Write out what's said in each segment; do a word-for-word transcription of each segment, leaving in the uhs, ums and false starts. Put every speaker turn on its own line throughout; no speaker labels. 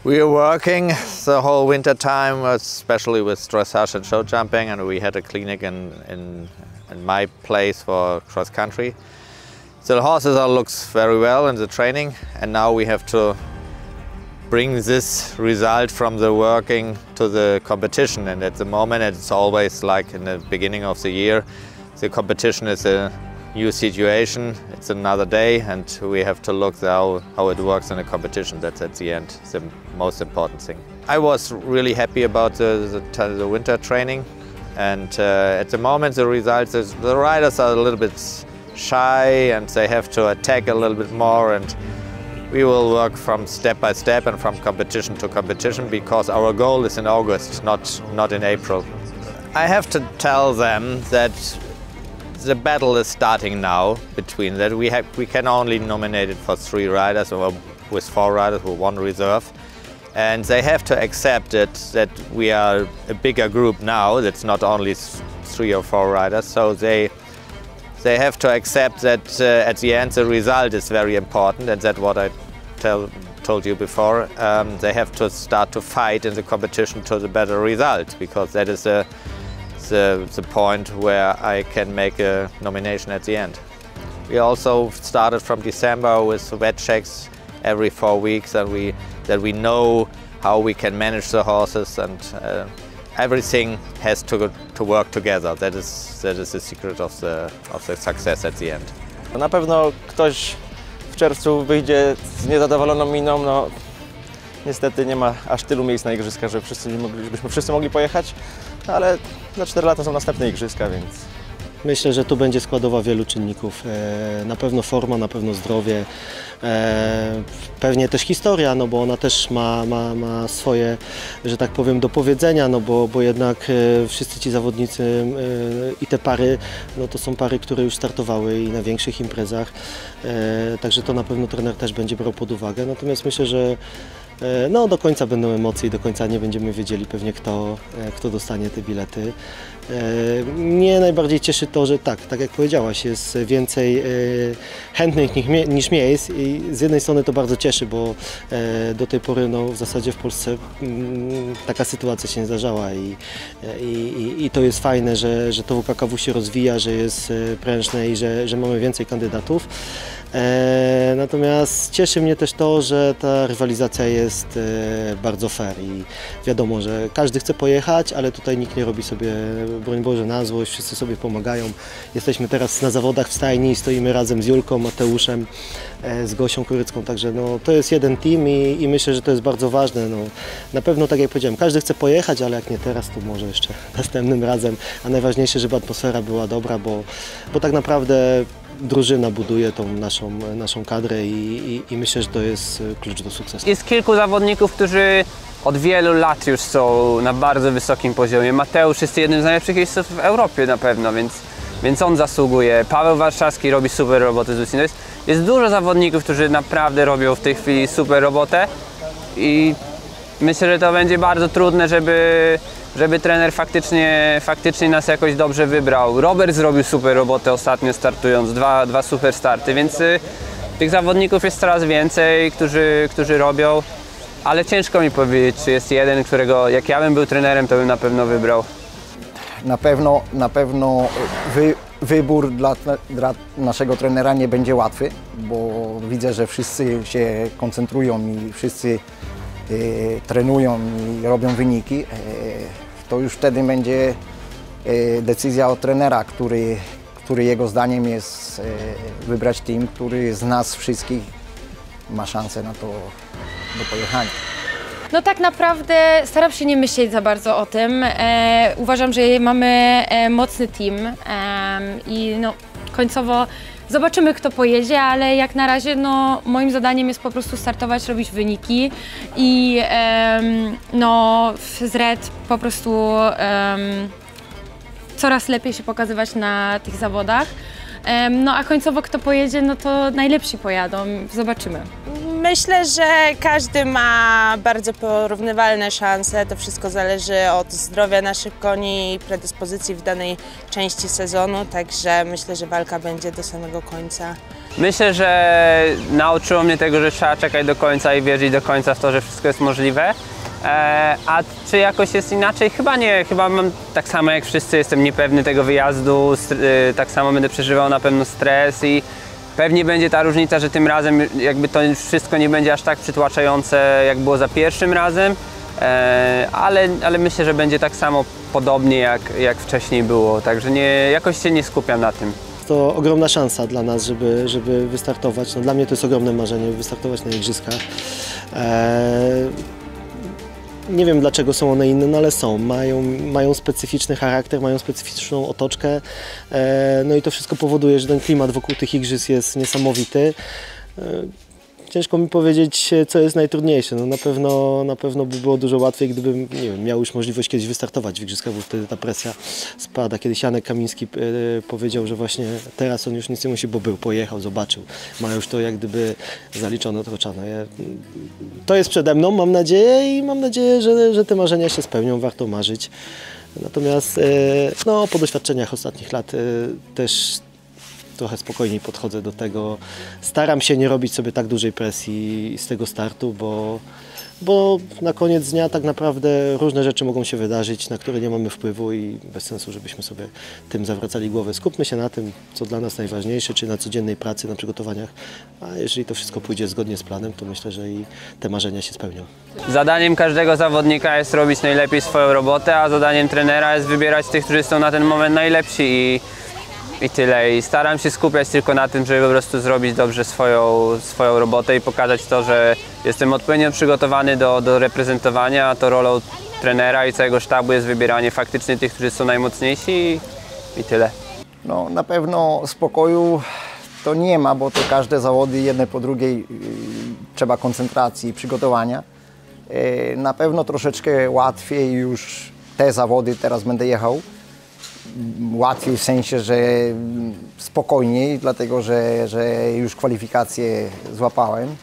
We were working the whole winter time, especially with dressage and show jumping, and we had a clinic in, in, in my place for cross country. So the horses all looks very well in the training, and now we have to bring this result from the working to the competition. And at the moment it's always like in the beginning of the year, the competition is a new situation, it's another day, and we have to look how, how it works in a competition. That's at the end the most important thing. I was really happy about the, the, the winter training, and uh, at the moment the results is the riders are a little bit shy and they have to attack a little bit more, and we will work from step by step and from competition to competition, because our goal is in August, not, not in April. I have to tell them that the battle is starting now between that. We, have, we can only nominate it for three riders, or with four riders with one reserve. And they have to accept it that we are a bigger group now, that's not only three or four riders. So they, they have to accept that uh, at the end the result is very important, and that's what I tell, told you before. Um, they have to start to fight in the competition to the better result, because that is a The, the point where I can make a nomination at the end. We also started from December with vet checks every four weeks, and we that we know how we can manage the horses, and uh, everything has to to work together. That is that is the secret of the of the success at the end.
Na pewno ktoś w czerwcu wyjdzie z niezadowoloną miną. No, niestety nie ma aż tylu miejsc na igrzyskach, żeby wszyscy, żebyśmy wszyscy mogli pojechać, ale za cztery lata są następne igrzyska, więc...
Myślę, że tu będzie składowa wielu czynników. Na pewno forma, na pewno zdrowie, pewnie też historia, no bo ona też ma, ma, ma swoje, że tak powiem, do powiedzenia, no bo, bo jednak wszyscy ci zawodnicy i te pary, no to są pary, które już startowały i na większych imprezach, także to na pewno trener też będzie brał pod uwagę. Natomiast myślę, że no, do końca będą emocje i do końca nie będziemy wiedzieli pewnie, kto, kto dostanie te bilety. Mnie najbardziej cieszy to, że tak, tak jak powiedziałaś, jest więcej chętnych niż miejsc i z jednej strony to bardzo cieszy, bo do tej pory no, w zasadzie w Polsce taka sytuacja się nie zdarzała i, i, i to jest fajne, że, że to W K K W się rozwija, że jest prężne i że, że mamy więcej kandydatów. Natomiast cieszy mnie też to, że ta rywalizacja jest bardzo fair i wiadomo, że każdy chce pojechać, ale tutaj nikt nie robi sobie, broń Boże, na złość, wszyscy sobie pomagają. Jesteśmy teraz na zawodach w stajni, stoimy razem z Julką, Mateuszem, z Gosią Kurycką, także no, to jest jeden team i, i myślę, że to jest bardzo ważne. No, na pewno, tak jak powiedziałem, każdy chce pojechać, ale jak nie teraz, to może jeszcze następnym razem, a najważniejsze, żeby atmosfera była dobra, bo, bo tak naprawdę drużyna buduje tą naszą, naszą kadrę i, i, i myślę, że to jest klucz do sukcesu.
Jest kilku zawodników, którzy od wielu lat już są na bardzo wysokim poziomie. Mateusz jest jednym z najlepszych jeźdźców w Europie na pewno, więc, więc on zasługuje. Paweł Warszawski robi super robotę z Lucją. Jest, jest dużo zawodników, którzy naprawdę robią w tej chwili super robotę i myślę, że to będzie bardzo trudne, żeby żeby trener faktycznie, faktycznie nas jakoś dobrze wybrał. Robert zrobił super robotę ostatnio startując, dwa, dwa super starty, więc y, tych zawodników jest coraz więcej, którzy, którzy robią, ale ciężko mi powiedzieć, czy jest jeden, którego jak ja bym był trenerem, to bym na pewno wybrał.
Na pewno, na pewno wy, wybór dla, dla naszego trenera nie będzie łatwy, bo widzę, że wszyscy się koncentrują i wszyscy y, trenują i robią wyniki. Y, to już wtedy będzie decyzja od trenera, który, który jego zdaniem jest wybrać team, który z nas wszystkich ma szansę na to do pojechania.
No tak naprawdę staram się nie myśleć za bardzo o tym. E, uważam, że mamy e, mocny team e, i no, końcowo zobaczymy, kto pojedzie, ale jak na razie no, moim zadaniem jest po prostu startować, robić wyniki i um, no, z Red po prostu um, coraz lepiej się pokazywać na tych zawodach. Um, no a końcowo kto pojedzie, no to najlepsi pojadą, zobaczymy.
Myślę, że każdy ma bardzo porównywalne szanse. To wszystko zależy od zdrowia naszych koni i predyspozycji w danej części sezonu, także myślę, że walka będzie do samego końca.
Myślę, że nauczyło mnie tego, że trzeba czekać do końca i wierzyć do końca w to, że wszystko jest możliwe. A czy jakoś jest inaczej? Chyba nie. Chyba mam tak samo jak wszyscy, jestem niepewny tego wyjazdu, tak samo będę przeżywał na pewno stres i pewnie będzie ta różnica, że tym razem jakby to wszystko nie będzie aż tak przytłaczające, jak było za pierwszym razem, ale, ale myślę, że będzie tak samo podobnie jak, jak wcześniej było, także nie, jakoś się nie skupiam na tym.
To ogromna szansa dla nas, żeby, żeby wystartować. No, dla mnie to jest ogromne marzenie, wystartować na igrzyskach. Eee, nie wiem dlaczego są one inne, no ale są. Mają, mają specyficzny charakter, mają specyficzną otoczkę. Eee, no i to wszystko powoduje, że ten klimat wokół tych igrzysk jest niesamowity. Eee, Ciężko mi powiedzieć, co jest najtrudniejsze. No na pewno, na pewno by było dużo łatwiej, gdybym nie wiem, miał już możliwość kiedyś wystartować w igrzyskach, bo wtedy ta presja spada. Kiedyś Janek Kamiński e, powiedział, że właśnie teraz on już nic nie musi, bo był, pojechał, zobaczył. Ma już to jak gdyby zaliczone, odhaczone. Ja, to jest przede mną, mam nadzieję i mam nadzieję, że, że te marzenia się spełnią, warto marzyć. Natomiast e, no, po doświadczeniach ostatnich lat e, też trochę spokojniej podchodzę do tego. Staram się nie robić sobie tak dużej presji z tego startu, bo, bo na koniec dnia tak naprawdę różne rzeczy mogą się wydarzyć, na które nie mamy wpływu i bez sensu, żebyśmy sobie tym zawracali głowę. Skupmy się na tym, co dla nas najważniejsze, czy na codziennej pracy, na przygotowaniach, a jeżeli to wszystko pójdzie zgodnie z planem, to myślę, że i te marzenia się spełnią.
Zadaniem każdego zawodnika jest robić najlepiej swoją robotę, a zadaniem trenera jest wybierać tych, którzy są na ten moment najlepsi i I tyle. I staram się skupiać tylko na tym, żeby po prostu zrobić dobrze swoją, swoją robotę i pokazać to, że jestem odpowiednio przygotowany do, do reprezentowania, a to rolą trenera i całego sztabu jest wybieranie faktycznie tych, którzy są najmocniejsi i, i tyle.
No, na pewno spokoju to nie ma, bo to każde zawody jedne po drugiej yy, trzeba koncentracji i przygotowania. Yy, na pewno troszeczkę łatwiej już te zawody teraz będę jechał. Łatwiej w sensie, że spokojniej, dlatego że, że już kwalifikacje złapałem.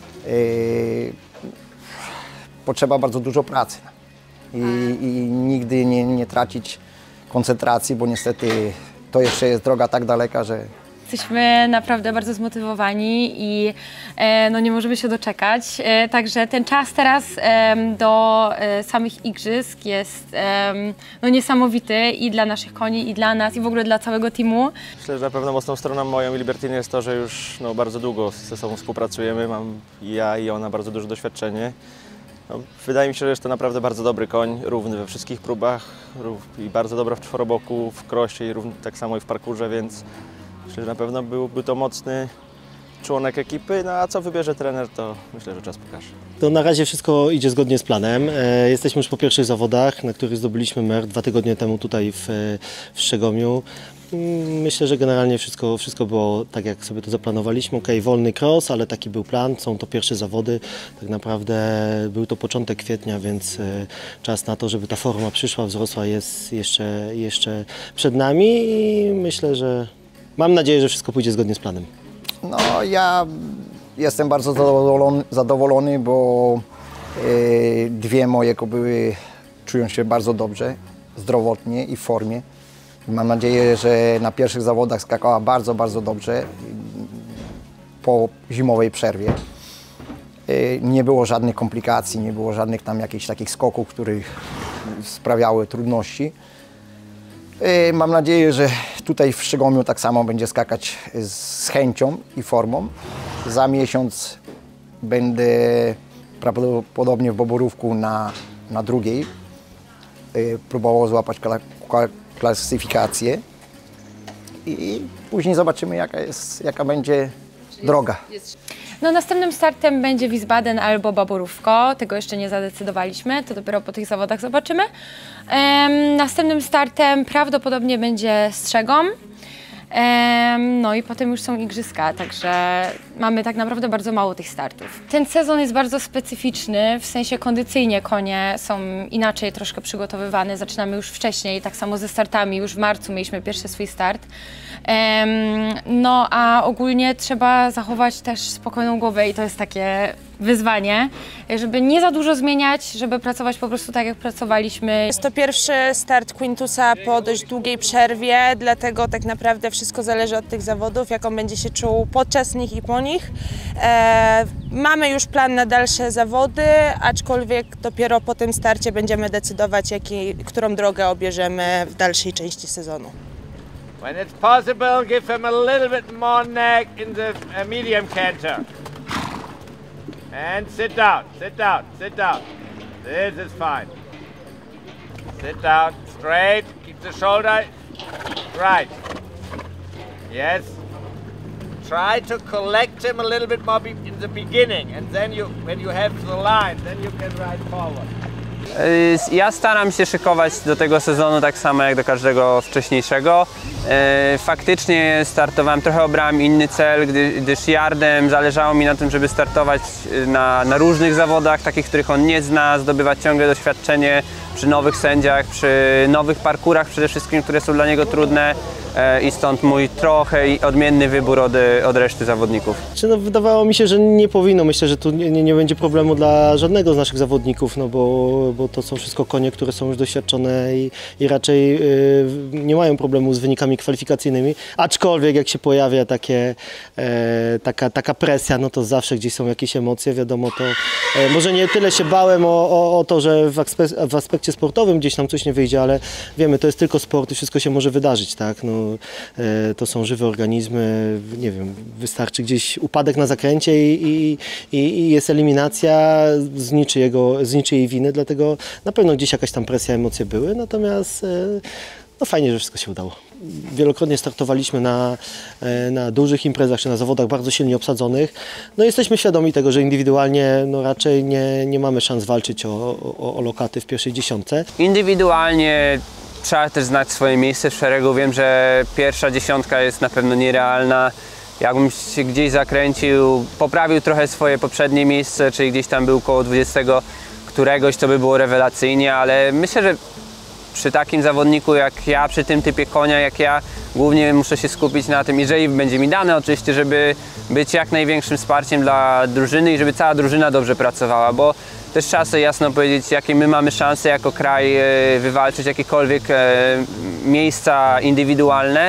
Yy, potrzeba bardzo dużo pracy i, i nigdy nie, nie tracić koncentracji, bo niestety to jeszcze jest droga tak daleka, że
Jesteśmy naprawdę bardzo zmotywowani i e, no, nie możemy się doczekać. E, także ten czas teraz e, do e, samych igrzysk jest e, no, niesamowity i dla naszych koni, i dla nas, i w ogóle dla całego teamu.
Myślę, że na pewno mocną stroną moją i Libertiny jest to, że już no, bardzo długo ze sobą współpracujemy. Mam i ja i ona bardzo duże doświadczenie. No, wydaje mi się, że jest to naprawdę bardzo dobry koń, równy we wszystkich próbach i bardzo dobra w czworoboku, w krosie i równy, tak samo i w parkurze, więc myślę, że na pewno byłby to mocny członek ekipy, no a co wybierze trener, to myślę, że czas pokaże.
To na razie wszystko idzie zgodnie z planem. E, jesteśmy już po pierwszych zawodach, na których zdobyliśmy mer dwa tygodnie temu tutaj w, w Szczegomiu. Myślę, że generalnie wszystko, wszystko było tak, jak sobie to zaplanowaliśmy. Okej, wolny cross, ale taki był plan. Są to pierwsze zawody. Tak naprawdę był to początek kwietnia, więc czas na to, żeby ta forma przyszła, wzrosła, jest jeszcze, jeszcze przed nami i myślę, że mam nadzieję, że wszystko pójdzie zgodnie z planem.
No, ja jestem bardzo zadowolony, zadowolony bo y, dwie moje kobyły czują się bardzo dobrze, zdrowotnie i w formie. Mam nadzieję, że na pierwszych zawodach skakała bardzo, bardzo dobrze po zimowej przerwie. Y, nie było żadnych komplikacji, nie było żadnych tam jakichś takich skoków, które sprawiały trudności. Mam nadzieję, że tutaj w Szczegomiu tak samo będzie skakać z chęcią i formą. Za miesiąc będę prawdopodobnie w Boborówku na, na drugiej próbował złapać klasyfikację i później zobaczymy, jaka, jest, jaka będzie droga.
No, następnym startem będzie Wiesbaden albo Baborówko. Tego jeszcze nie zadecydowaliśmy, to dopiero po tych zawodach zobaczymy. Ehm, następnym startem prawdopodobnie będzie Strzegom. Em, no i potem już są igrzyska, także mamy tak naprawdę bardzo mało tych startów. Ten sezon jest bardzo specyficzny, w sensie kondycyjnie konie są inaczej troszkę przygotowywane, zaczynamy już wcześniej, tak samo ze startami, już w marcu mieliśmy pierwszy swój start. Em, no a ogólnie trzeba zachować też spokojną głowę i to jest takie wyzwanie, żeby nie za dużo zmieniać, żeby pracować po prostu tak, jak pracowaliśmy.
Jest to pierwszy start Quintusa po dość długiej przerwie, dlatego tak naprawdę wszystko zależy od tych zawodów, jak on będzie się czuł podczas nich i po nich. E, mamy już plan na dalsze zawody, aczkolwiek dopiero po tym starcie będziemy decydować, jaki, którą drogę obierzemy w dalszej części sezonu.
When it's possible, give him a little bit more neck in the uh, medium canter. And sit down, sit down, sit down. This is fine. Sit down, straight, keep the shoulder right. Yes. Try to collect him a little bit more in the beginning, and then you, when you have the line, then you can ride forward.
Ja staram się szykować do tego sezonu tak samo jak do każdego wcześniejszego. Faktycznie startowałem, trochę obrałem inny cel, gdyż Yardem zależało mi na tym, żeby startować na, na różnych zawodach, takich, których on nie zna, zdobywać ciągle doświadczenie przy nowych sędziach, przy nowych parkurach przede wszystkim, które są dla niego trudne. I stąd mój trochę odmienny wybór od, od reszty zawodników.
Czy no, wydawało mi się, że nie powinno. Myślę, że tu nie, nie, nie będzie problemu dla żadnego z naszych zawodników, no bo, bo to są wszystko konie, które są już doświadczone i, i raczej yy, nie mają problemu z wynikami kwalifikacyjnymi. Aczkolwiek jak się pojawia takie, e, taka, taka presja, no to zawsze gdzieś są jakieś emocje, wiadomo to. E, może nie tyle się bałem o, o, o to, że w, aspe w aspekcie sportowym gdzieś nam coś nie wyjdzie, ale wiemy, to jest tylko sport i wszystko się może wydarzyć, tak? No, to są żywe organizmy, nie wiem, wystarczy gdzieś upadek na zakręcie i, i, i jest eliminacja z, niczyjego, z niczyjej winy, dlatego na pewno gdzieś jakaś tam presja, emocje były, natomiast no fajnie, że wszystko się udało. Wielokrotnie startowaliśmy na, na dużych imprezach czy na zawodach bardzo silnie obsadzonych. No jesteśmy świadomi tego, że indywidualnie no raczej nie, nie mamy szans walczyć o, o, o lokaty w pierwszej dziesiątce.
Indywidualnie trzeba też znać swoje miejsce w szeregu. Wiem, że pierwsza dziesiątka jest na pewno nierealna. Jakbym się gdzieś zakręcił, poprawił trochę swoje poprzednie miejsce, czyli gdzieś tam był koło dwudziestego któregoś, to by było rewelacyjnie, ale myślę, że przy takim zawodniku jak ja, przy tym typie konia jak ja, głównie muszę się skupić na tym, jeżeli będzie mi dane oczywiście, żeby być jak największym wsparciem dla drużyny i żeby cała drużyna dobrze pracowała, bo też trzeba sobie jasno powiedzieć, jakie my mamy szanse jako kraj wywalczyć jakiekolwiek miejsca indywidualne,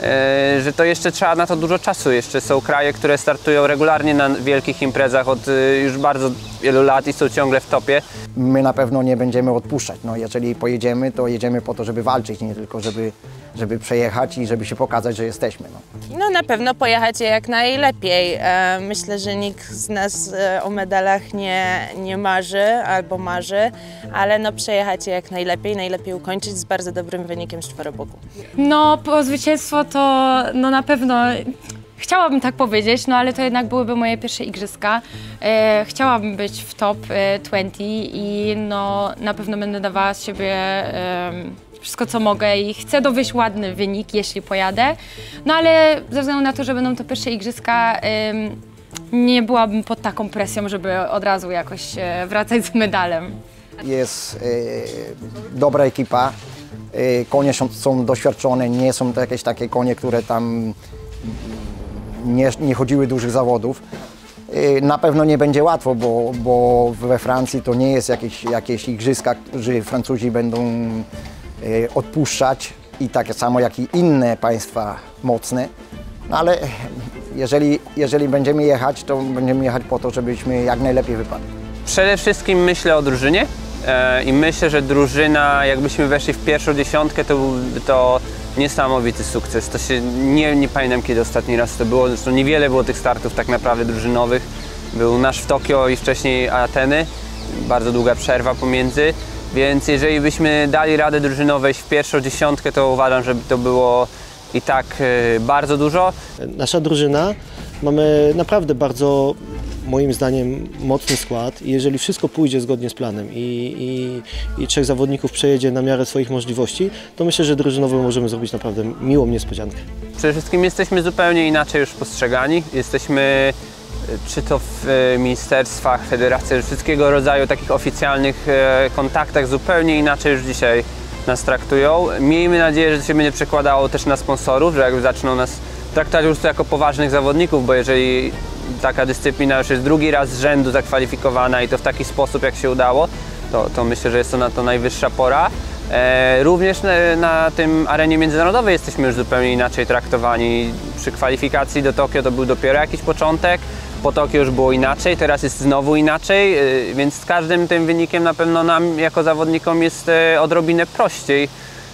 że to jeszcze trzeba na to dużo czasu. Jeszcze są kraje, które startują regularnie na wielkich imprezach od już bardzo wielu lat i są ciągle w topie.
My na pewno nie będziemy odpuszczać. No, jeżeli pojedziemy, to jedziemy po to, żeby walczyć, nie tylko żeby, żeby przejechać i żeby się pokazać, że jesteśmy. No,
no na pewno pojechać je jak najlepiej. Myślę, że nikt z nas o medalach nie, nie marzy albo marzy, ale no przejechać je jak najlepiej, najlepiej ukończyć z bardzo dobrym wynikiem z czworoboku.
No po zwycięstwo to no na pewno chciałabym tak powiedzieć, no ale to jednak byłyby moje pierwsze igrzyska. E, chciałabym być w top e, dwadzieścia i no na pewno będę dawała z siebie e, wszystko co mogę i chcę dowieść ładny wynik, jeśli pojadę. No ale ze względu na to, że będą to pierwsze igrzyska, e, nie byłabym pod taką presją, żeby od razu jakoś e, wracać z medalem.
Jest e, dobra ekipa, e, konie są, są doświadczone, nie są to jakieś takie konie, które tam Nie, nie chodziły dużych zawodów. Na pewno nie będzie łatwo, bo, bo we Francji to nie jest jakieś, jakieś igrzyska, że Francuzi będą odpuszczać i tak samo jak i inne państwa mocne. No ale jeżeli, jeżeli będziemy jechać, to będziemy jechać po to, żebyśmy jak najlepiej wypadli.
Przede wszystkim myślę o drużynie e, i myślę, że drużyna, jakbyśmy weszli w pierwszą dziesiątkę, to byłby to niesamowity sukces. To się nie, nie pamiętam kiedy ostatni raz to było, zresztą niewiele było tych startów tak naprawdę drużynowych. Był nasz w Tokio i wcześniej Ateny, bardzo długa przerwa pomiędzy, więc jeżeli byśmy dali radę drużyną wejść w pierwszą dziesiątkę, to uważam, że to było i tak bardzo dużo.
Nasza drużyna, mamy naprawdę bardzo moim zdaniem mocny skład i jeżeli wszystko pójdzie zgodnie z planem i, i, i trzech zawodników przejedzie na miarę swoich możliwości, to myślę, że drużynowo możemy zrobić naprawdę miłą niespodziankę.
Przede wszystkim jesteśmy zupełnie inaczej już postrzegani. Jesteśmy czy to w ministerstwach, federacjach, wszystkiego rodzaju takich oficjalnych kontaktach zupełnie inaczej już dzisiaj nas traktują. Miejmy nadzieję, że to się będzie przekładało też na sponsorów, że jakby zaczną nas traktować już jako poważnych zawodników, bo jeżeli taka dyscyplina już jest drugi raz z rzędu zakwalifikowana i to w taki sposób, jak się udało, to, to myślę, że jest to na to najwyższa pora. E, również na, na tym arenie międzynarodowej jesteśmy już zupełnie inaczej traktowani. Przy kwalifikacji do Tokio to był dopiero jakiś początek, po Tokio już było inaczej, teraz jest znowu inaczej, e, więc z każdym tym wynikiem na pewno nam jako zawodnikom jest e, odrobinę prościej.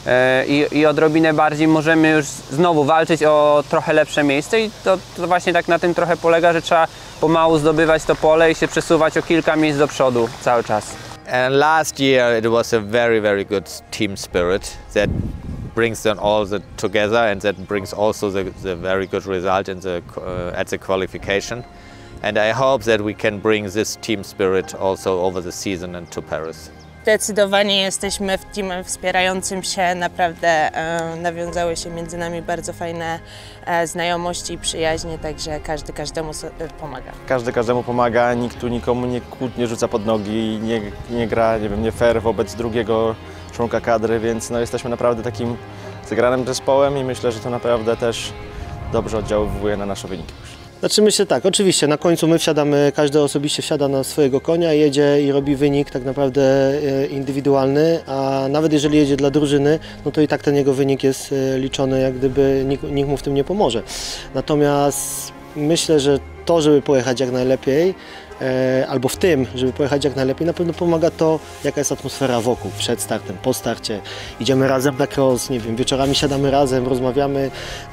I, i odrobinę bardziej możemy już znowu walczyć o trochę lepsze miejsce i to, to właśnie tak na tym trochę polega, że trzeba pomału zdobywać to pole i się przesuwać o kilka miejsc do przodu cały czas.
And last year it was a very, very good team spirit that brings them all the together and that brings also the, the very good result in the, uh, at the qualification. And I hope that we can bring this team spirit also over the season and to Paris.
Zdecydowanie jesteśmy teamem wspierającym się, naprawdę e, nawiązały się między nami bardzo fajne e, znajomości i przyjaźnie, także każdy każdemu so, e, pomaga.
Każdy każdemu pomaga, nikt tu nikomu nie kłótnie rzuca pod nogi, nie, nie gra, nie wiem, nie fair wobec drugiego członka kadry, więc no, jesteśmy naprawdę takim zegranym zespołem i myślę, że to naprawdę też dobrze oddziaływuje na nasze wyniki.
Znaczy myślę tak, oczywiście na końcu my wsiadamy, każdy osobiście wsiada na swojego konia, jedzie i robi wynik tak naprawdę indywidualny, a nawet jeżeli jedzie dla drużyny, no to i tak ten jego wynik jest liczony, jak gdyby nikt, nikt mu w tym nie pomoże. Natomiast myślę, że to, żeby pojechać jak najlepiej, albo w tym, żeby pojechać jak najlepiej, na pewno pomaga to, jaka jest atmosfera wokół, przed startem, po starcie. Idziemy razem na cross, nie wiem, wieczorami siadamy razem, rozmawiamy.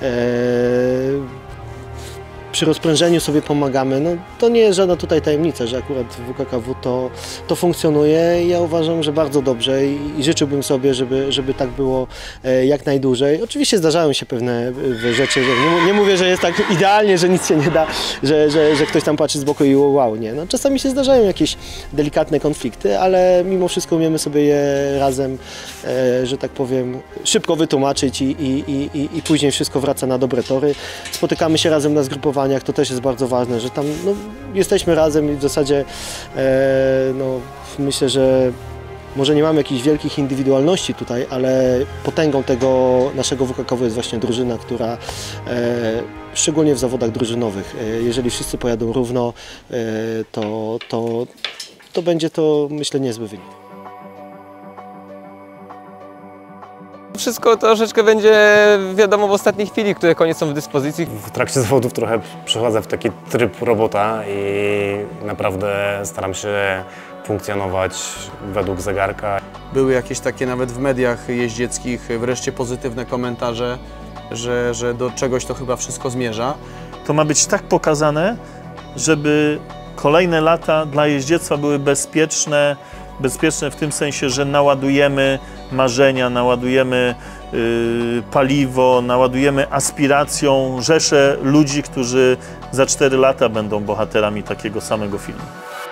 Przy rozprężeniu sobie pomagamy. No, to nie jest żadna tutaj tajemnica, że akurat w W K K W to, to funkcjonuje. Ja uważam, że bardzo dobrze i, i życzyłbym sobie, żeby, żeby tak było e, jak najdłużej. Oczywiście zdarzają się pewne rzeczy, że nie, nie mówię, że jest tak idealnie, że nic się nie da, że, że, że ktoś tam patrzy z boku i wow, nie. No, czasami się zdarzają jakieś delikatne konflikty, ale mimo wszystko umiemy sobie je razem, e, że tak powiem, szybko wytłumaczyć i, i, i, i później wszystko wraca na dobre tory. Spotykamy się razem na zgrupowaniach. To też jest bardzo ważne, że tam no, jesteśmy razem i w zasadzie e, no, myślę, że może nie mamy jakichś wielkich indywidualności tutaj, ale potęgą tego naszego W K K W jest właśnie drużyna, która e, szczególnie w zawodach drużynowych, e, jeżeli wszyscy pojadą równo, e, to, to, to będzie to, myślę, niezły wynik.
Wszystko troszeczkę będzie wiadomo w ostatniej chwili, które konie są w dyspozycji.
W trakcie zawodów trochę przechodzę w taki tryb robota i naprawdę staram się funkcjonować według zegarka.
Były jakieś takie nawet w mediach jeździeckich wreszcie pozytywne komentarze, że, że do czegoś to chyba wszystko zmierza.
To ma być tak pokazane, żeby kolejne lata dla jeździectwa były bezpieczne, bezpieczne w tym sensie, że naładujemy marzenia, naładujemy yy, paliwo, naładujemy aspiracją rzeszę ludzi, którzy za cztery lata będą bohaterami takiego samego filmu.